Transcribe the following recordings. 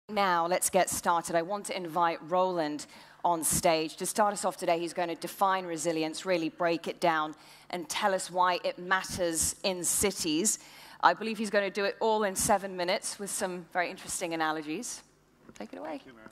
Now, let's get started. I want to invite Roland on stage. To start us off today, he's going to define resilience, really break it down, and tell us why it matters in cities. I believe he's going to do it all in 7 minutes with some very interesting analogies. Take it away. Thank you, Mary.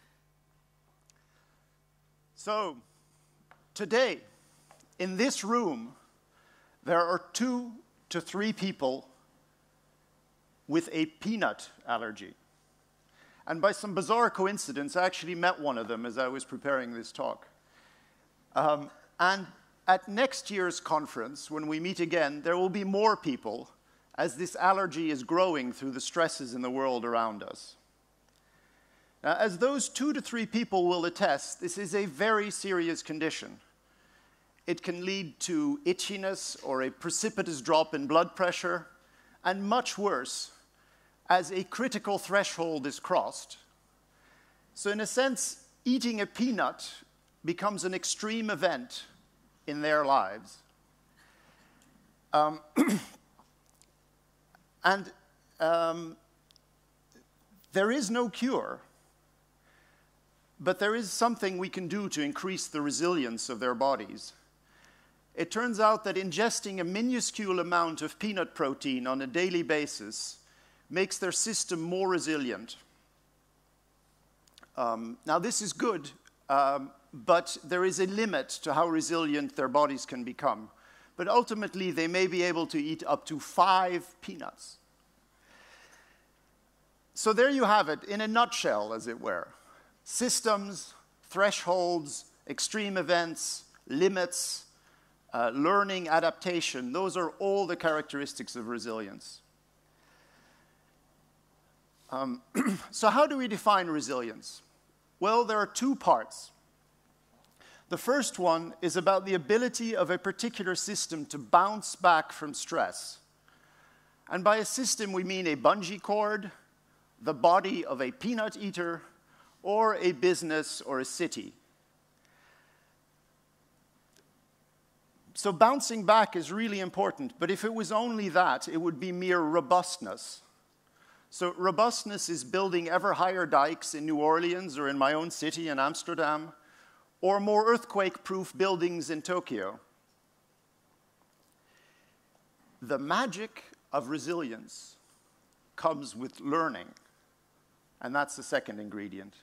So, today, in this room, there are 2 to 3 people with a peanut allergy. And by some bizarre coincidence, I actually met one of them as I was preparing this talk. And at next year's conference, when we meet again, there will be more people as this allergy is growing through the stresses in the world around us. Now, as those 2 to 3 people will attest, this is a very serious condition. It can lead to itchiness or a precipitous drop in blood pressure, and much worse, as a critical threshold is crossed. So in a sense, eating a peanut becomes an extreme event in their lives. There is no cure, but there is something we can do to increase the resilience of their bodies. It turns out that ingesting a minuscule amount of peanut protein on a daily basis makes their system more resilient. Now, this is good, but there is a limit to how resilient their bodies can become. But ultimately, they may be able to eat up to 5 peanuts. So there you have it, in a nutshell, as it were. Systems, thresholds, extreme events, limits, learning, adaptation, those are all the characteristics of resilience. So how do we define resilience? Well, there are 2 parts. The first one is about the ability of a particular system to bounce back from stress. And by a system, we mean a bungee cord, the body of a peanut eater, or a business or a city. So bouncing back is really important, but if it was only that, it would be mere robustness. So robustness is building ever higher dikes in New Orleans or in my own city in Amsterdam, or more earthquake-proof buildings in Tokyo. The magic of resilience comes with learning, and that's the second ingredient.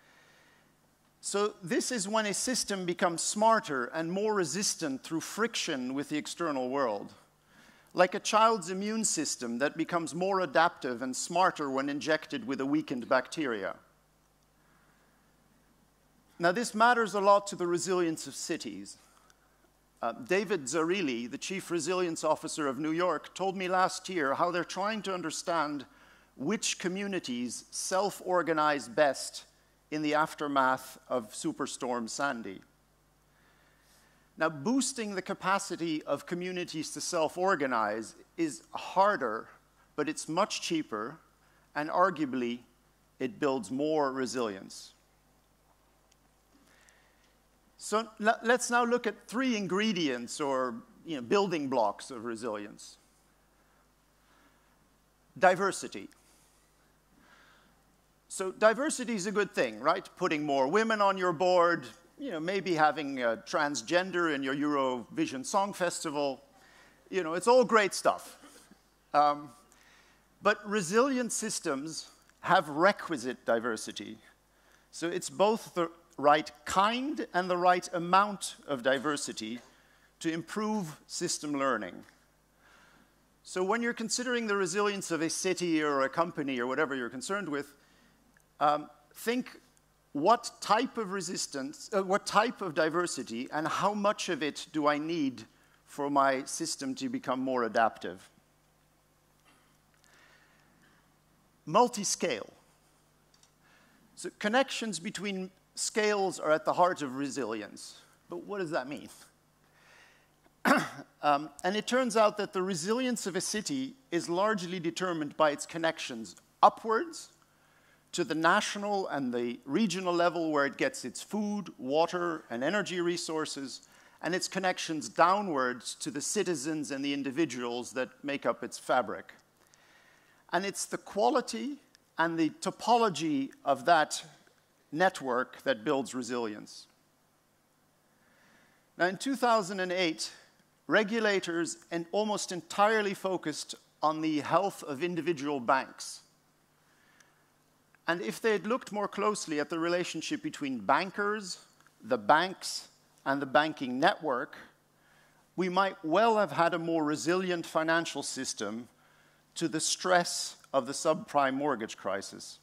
So this is when a system becomes smarter and more resistant through friction with the external world. Like a child's immune system that becomes more adaptive and smarter when injected with a weakened bacteria. Now, this matters a lot to the resilience of cities. David Zarilli, the Chief Resilience Officer of New York, told me last year how they're trying to understand which communities self-organize best in the aftermath of Superstorm Sandy. Now, boosting the capacity of communities to self-organize is harder, but it's much cheaper, and arguably, it builds more resilience. So let's now look at 3 ingredients or building blocks of resilience. Diversity. So diversity is a good thing, right? Putting more women on your board, maybe having a transgender in your Eurovision Song Festival. It's all great stuff. But resilient systems have requisite diversity. So it's both the right kind and the right amount of diversity to improve system learning. So when you're considering the resilience of a city or a company or whatever you're concerned with, think what type of resistance, what type of diversity, and how much of it do I need for my system to become more adaptive? Multi-scale. So connections between scales are at the heart of resilience. But what does that mean? And it turns out that the resilience of a city is largely determined by its connections upwards to the national and the regional level where it gets its food, water, and energy resources, and its connections downwards to the citizens and the individuals that make up its fabric. And it's the quality and the topology of that network that builds resilience. Now, in 2008, regulators almost entirely focused on the health of individual banks. And if they had looked more closely at the relationship between bankers, the banks, and the banking network, we might well have had a more resilient financial system to the stress of the subprime mortgage crisis.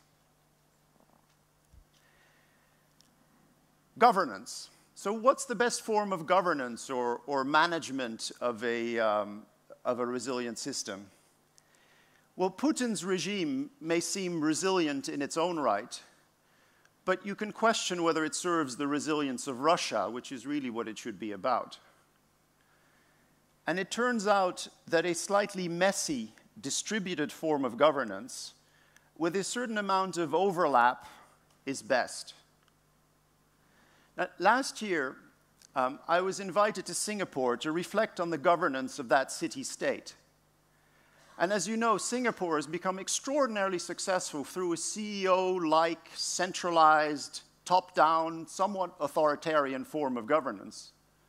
Governance. So what's the best form of governance or management of a resilient system? Well, Putin's regime may seem resilient in its own right, but you can question whether it serves the resilience of Russia, which is really what it should be about. And it turns out that a slightly messy, distributed form of governance with a certain amount of overlap is best. Now, last year, I was invited to Singapore to reflect on the governance of that city-state. And as you know, Singapore has become extraordinarily successful through a CEO-like, centralized, top-down, somewhat authoritarian form of governance.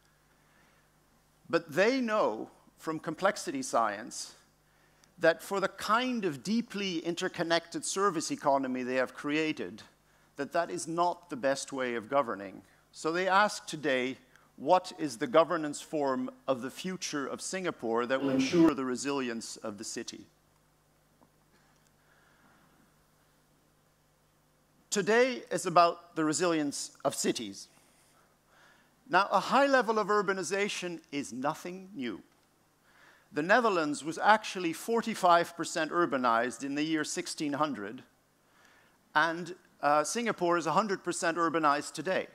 But they know from complexity science that for the kind of deeply interconnected service economy they have created, that is not the best way of governing. So they ask today, what is the governance form of the future of Singapore that will ensure the resilience of the city? Today is about the resilience of cities. Now, a high level of urbanization is nothing new. The Netherlands was actually 45% urbanized in the year 1600, and Singapore is 100% urbanized today.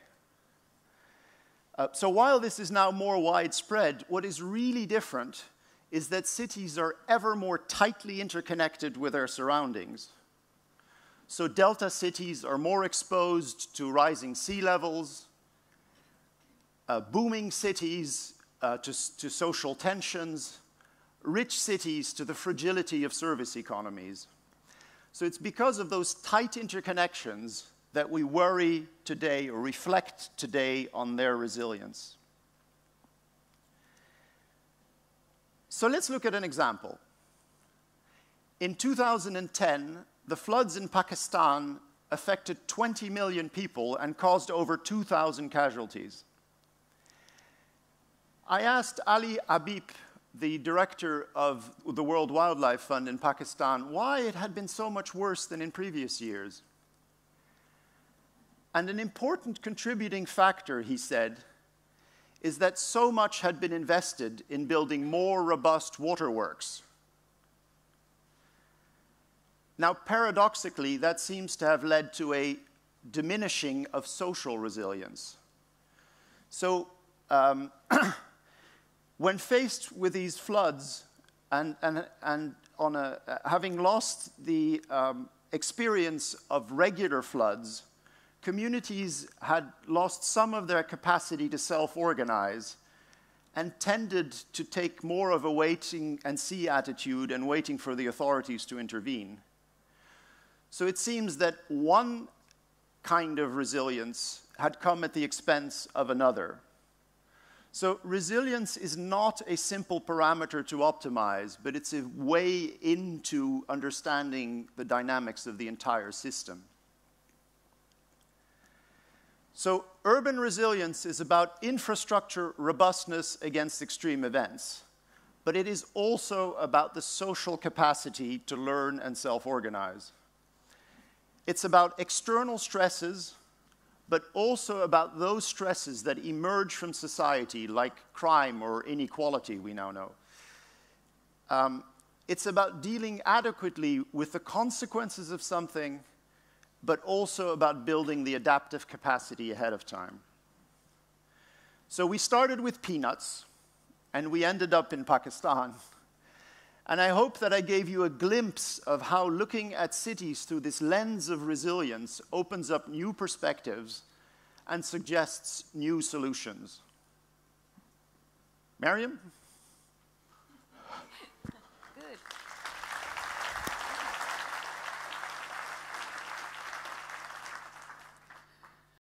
So while this is now more widespread, what is really different is that cities are ever more tightly interconnected with their surroundings. So delta cities are more exposed to rising sea levels, booming cities to social tensions, rich cities to the fragility of service economies. So it's because of those tight interconnections that we worry today or reflect today on their resilience. So let's look at an example. In 2010, the floods in Pakistan affected 20 million people and caused over 2,000 casualties. I asked Ali Habib, the director of the World Wildlife Fund in Pakistan, why it had been so much worse than in previous years. And an important contributing factor, he said, is that so much had been invested in building more robust waterworks. Now, paradoxically, that seems to have led to a diminishing of social resilience. So, when faced with these floods and having lost the experience of regular floods, communities had lost some of their capacity to self-organize and tended to take more of a wait-and-see attitude and waiting for the authorities to intervene. So it seems that one kind of resilience had come at the expense of another. So resilience is not a simple parameter to optimize, but it's a way into understanding the dynamics of the entire system. So urban resilience is about infrastructure robustness against extreme events, but it is also about the social capacity to learn and self-organize. It's about external stresses, but also about those stresses that emerge from society, like crime or inequality, we now know. It's about dealing adequately with the consequences of something, but also about building the adaptive capacity ahead of time. So we started with peanuts, and we ended up in Pakistan. And I hope that I gave you a glimpse of how looking at cities through this lens of resilience opens up new perspectives and suggests new solutions. Mariam?